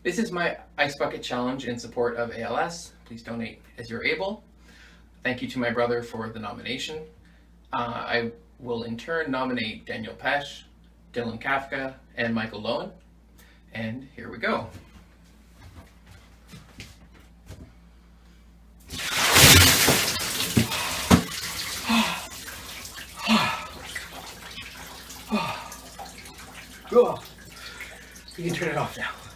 This is my Ice Bucket Challenge in support of ALS. Please donate as you're able. Thank you to my brother for the nomination. I will in turn nominate Daniel Pesch, Dylan Kafka, and Michael Lowen. And here we go. You can turn it off now.